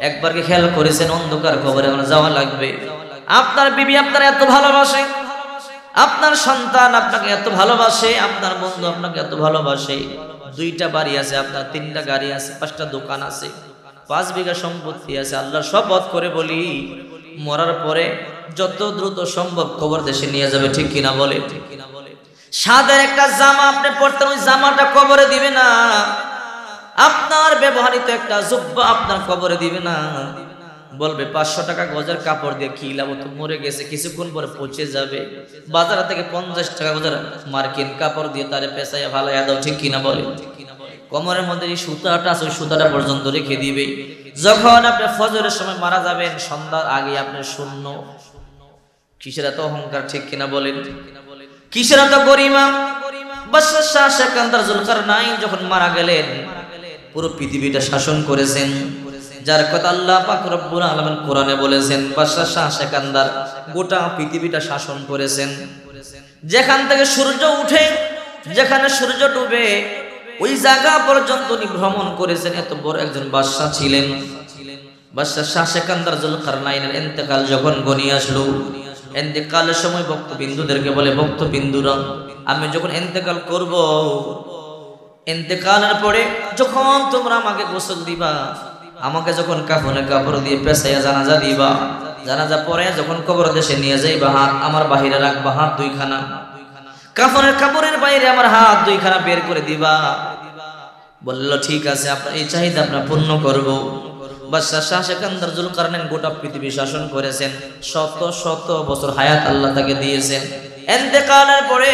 একবার কি খেয়াল করেছেন অন্ধকার কবরে আমার যাওয়া লাগবে? আপনার বিবি আপনার এত ভালোবাসে, আপনার সন্তান আপনাকে এত ভালোবাসে, আপনার বন্ধু আপনাকে এত ভালোবাসে, 2টা বাড়ি আছে আপনার, 3টা গাড়ি আছে, 5টা দোকান আছে, 5 বিঘা সম্পত্তি আছে। আল্লাহর শপথ করে বলি, মরার পরে যত দ্রুত সম্ভব কবর দেশে নিয়ে যাবে, ঠিক কিনা বলে? সাদের একটা জামা আপনি পরতেন, ওই জামাটা কবরে দিবে না। আপনার ব্যবহৃত একটা জুব্বা আপনার কবরে দিবে না, বলবে 500 টাকা গজের কাপড় দিয়ে কি লাভ, তো মরে গেছে, কিছুক্ষণ পরে পচে যাবে। বাজার থেকে 50 টাকা গজের মার্কিন কাপড় দিয়ে তারে পেঁচাইয়া ভালাইয়া দাও, ঠিক কিনা বলে? কোমরের মধ্যে এই সুতাটা আছে, ওই সুতাটা পর্যন্ত রেখে দিবে। যখন আপনি ফজরের সময় মারা যাবেন, সন্ধ্যার আগে আপনি শূন্য। কিসের এত অহংকার, ঠিক কিনা বলেন? কিসের এত গরিমা? বাদশাহ শাহ সেকান্দার জুলকারনাইন যখন মারা গেলেন, পুরো পৃথিবীটা শাসন করেছেন, যার কথা আল্লাহ পাক রব্বুল আলামিন কোরআনে বলেছেন। বাদশাহ শাহ সেকান্দার গোটা পৃথিবীটা শাসন করেছেন। যেখান থেকে সূর্য উঠে, যেখানে সূর্য ডুবে, ওই জায়গা পর্যন্ত উনি ভ্রমণ করেছেন। এত বড় একজন বাদশাহ ছিলেন। বাদশাহ শাহ সেকান্দার জুলকারনাইনের ইন্তেকাল যখন ঘনিয়ে আসলো, ইন্তেকালের সময় ভক্তবিন্দুদেরকে বলে, ভক্তবিন্দুরা, আমি যখন ইন্তেকাল করব, ইন্তেকালের পরে যখন তোমরা আমাকে গোসল দিবা, আমাকে যখন কাফনের কাপড় দিয়ে পেঁচাইয়া জানাজা দিবা, জানাজা পরে যখন কবর দেশে নিয়ে যাইবা, হাত আমার বাহিরে রাখবা, হাত 2খানা, কাফনের কাপড়ের বাইরে আমার হাত 2খানা বের করে দিবা। বলল ঠিক আছে, আপনার এই চাহিদা আপনার পূর্ণ করব। বাদশাহ শাহ সেকান্দার জুলকারনাইন গোটা পৃথিবী শাসন করেছেন, শত শত বছর হায়াত আল্লাহ তাকে দিয়েছেন। ইন্তেকালের পরে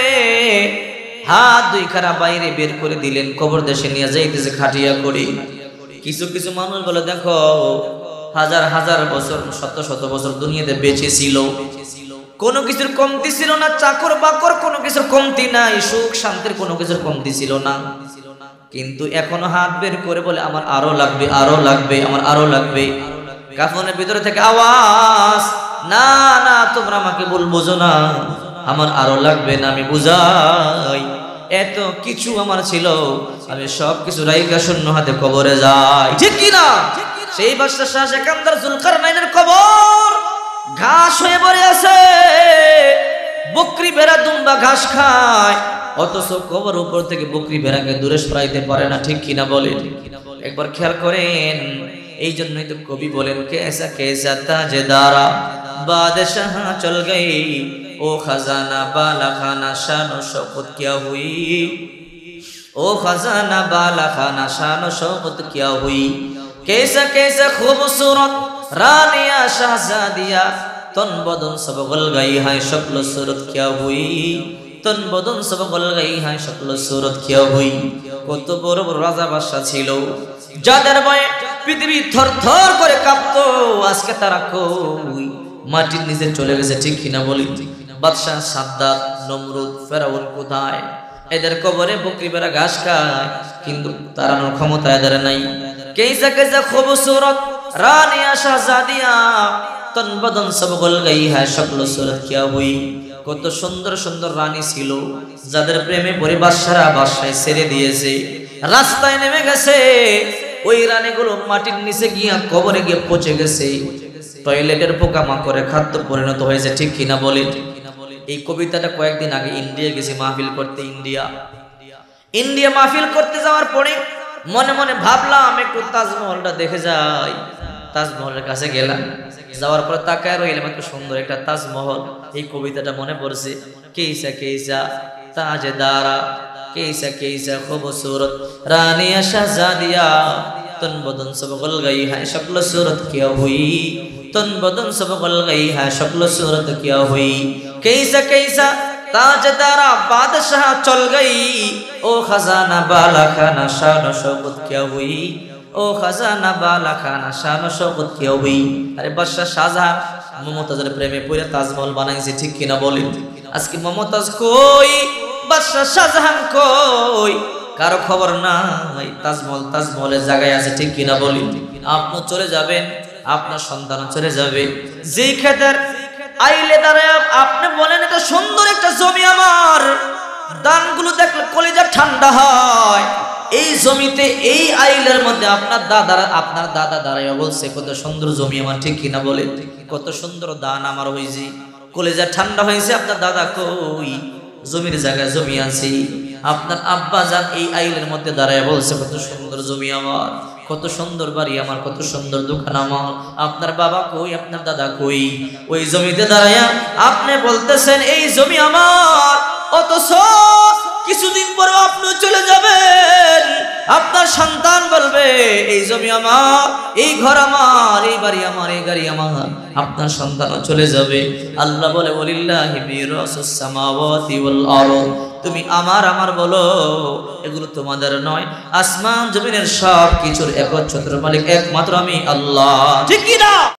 হাত 2খানা বাইরে বের করে দিলেন, কবর দেশে নিয়ে যাইতেছে খাটিয়া করে। কিছু কিছু মানুষ বলে, দেখো, হাজার হাজার বছর, শত শত বছর দুনিয়াতে বেঁচে ছিল, কোনো কিছুর কমতি ছিল না, চাকর বাকর কোনো কিছুর কমতি নাই, সুখ শান্তির কোনো কিছুর কমতি ছিল না, কিন্তু এখনো হাত বের করে বলে, আমার আরো লাগবে, আরো লাগবে, আমার আরো লাগবে। কাফনের ভিতরে থেকে আওয়াজ, না না, তোমরা আমাকে বুঝো না, আমার আরো লাগবে না, আমি বুঝাই, এত কিছু আমার ছিল, আমি সব কিছু রাইখা শূন্য হাতে কবরে যাই, ঠিক কিনা? সেই বাদশাহ শাহ সেকান্দার জুলকারনাইনের কবর ঘাস হয়ে পড়ে আছে, বকরি ভেড়া দুম্বা ঘাস খায়, অথচ কবর উপর থেকে বকরি ভেড়াকে দূরে সরাইতে পারে না, ঠিক কিনা বলে? একবার খেয়াল করেন। এই জন্যই তো কবি বলেন, কেসা কেসা তাজদারা বাদশাহ চল গই, ও খাজানা বালা খানা শানো শৌকত কিয়া হুই, ও খাজানা বালা খানা শানো শৌকত কিয়া হুই, কেসা কেসা খুবসুরত রানিয়া শাহজাদিয়া, তন বদন সব গল গই হায় শক্ল সুরত কিয়া হুই, তন বদন সব গল গই হায় শক্ল সুরত কিয়া হুই। কত বড় বড় রাজা বাদশা ছিল, যাদের ভয়ে পৃথিবী থর থর করে কাঁপতো, আজকে তারা কই? মাটির নিচে চলে গেছে, ঠিক কিনা বলি? বাদশাহ সাদ্দাত, নমরুদ, ফেরাউন কোথায়? এদের কবরে বকরি ভেড়া ঘাস খায়, কিন্তু তাড়ানোর ক্ষমতা এদের নাই। কেসা কেসা খুবসুরত রানিয়া শাহজাদিয়া, তন বদন সব গল গই হ্যায় শক্ল সুরত কিয়া হুই। কত সুন্দর সুন্দর রানী ছিল, যাদের প্রেমে পড়ে বাদশারা বাদশায় ছেড়ে দিয়েছে, রাস্তায় নেমে গেছে, ওই রানীগুলো মাটির নিচে গিয়া কবরে গিয়ে পচে গেছে, টয়লেটের পোকামাকড়ে খাদ্য পরিণত হয়েছে, ঠিক কিনা বলে? এই কবিতাটা কয়েকদিন আগে ইন্ডিয়া গেছি মাহফিল করতে। ইন্ডিয়া মাহফিল করতে যাওয়ার পরে মনে মনে ভাবলাম একটু তাজমহলটা দেখে যাই। তাজমহলের কাছে গেলাম, যাওয়ার পরে তাকায় রইলাম, এত সুন্দর একটা তাজমহল। এই কবিতাটা মনে পড়ছে, কেইসা কেইসা তাজদারা, কেইসা কেইসা খুবসুরত রানিয়া শাহজাদিয়া, तन बदन सब गल गई है शक्ल सूरत क्या हुई, तन बदन सब गल गई है शक्ल सूरत क्या हुई। कैसा कैसा ताजदारा बादशाह चल गई, ओ खजाना बाला खाना शान शौकत क्या हुई, ओ खजाना बाला खाना शान शौकत क्या हुई। अरे बादशाह शाहजहां মমতাজের প্রেমে পড়ে তাজমহল বানাইছে, ঠিক কিনা বলেন? আজকে মমতাজ কই, বাদশাহ শাহজাহান কই, কারো খবর নাই। তাজমহলের জায়গায় আছে, ঠিক কিনা বলি? আপনি চলে যাবেন, আপনার সন্তান চলে যাবে। যেই ক্ষেতের আইলে দাঁড়ায় আপনি বলেন এটা সুন্দর একটা জমি আমার, ধানগুলো দেখলে কলিজা ঠান্ডা হয়, এই জমিতে এই আইলের মধ্যে আপনার দাদা দাঁড়াইয়া বলছে কত সুন্দর জমি আমার, ঠিক কিনা বলে? কত সুন্দর দান আমার হয়েছে, কলেজা ঠান্ডা হয়েছে। আপনার দাদা কই? জমির জায়গায় জমি আছে। আপনার আব্বা যান এই আইলের মধ্যে দাঁড়াইয়া বলছে কত সুন্দর জমি আমার, কত সুন্দর বাড়ি আমার, কত সুন্দর দোকান আমার। আপনার বাবা কই? আপনার দাদা কই? ওই জমিতে দাঁড়াইয়া আপনি বলতেছেন এই জমি আমার, অথচ কিছুদিন পরে আপনি চলে যাবেন। আপনার সন্তান বলবে এই জমি আমার, এই ঘর আমার, এই বাড়ি আমার, এই গাড়ি আমার। আপনার সন্তানও চলে যাবে। আল্লাহ বলে ওয়ালিল্লাহি মিরাসুস সামাওয়াতি ওয়াল আরদ, তুমি আমার বলো, এগুলো তোমাদের নয়। আসমান জমিনের সব কিছুর একচ্ছত্র মালিক একমাত্র আমি আল্লাহ, ঠিক কি না?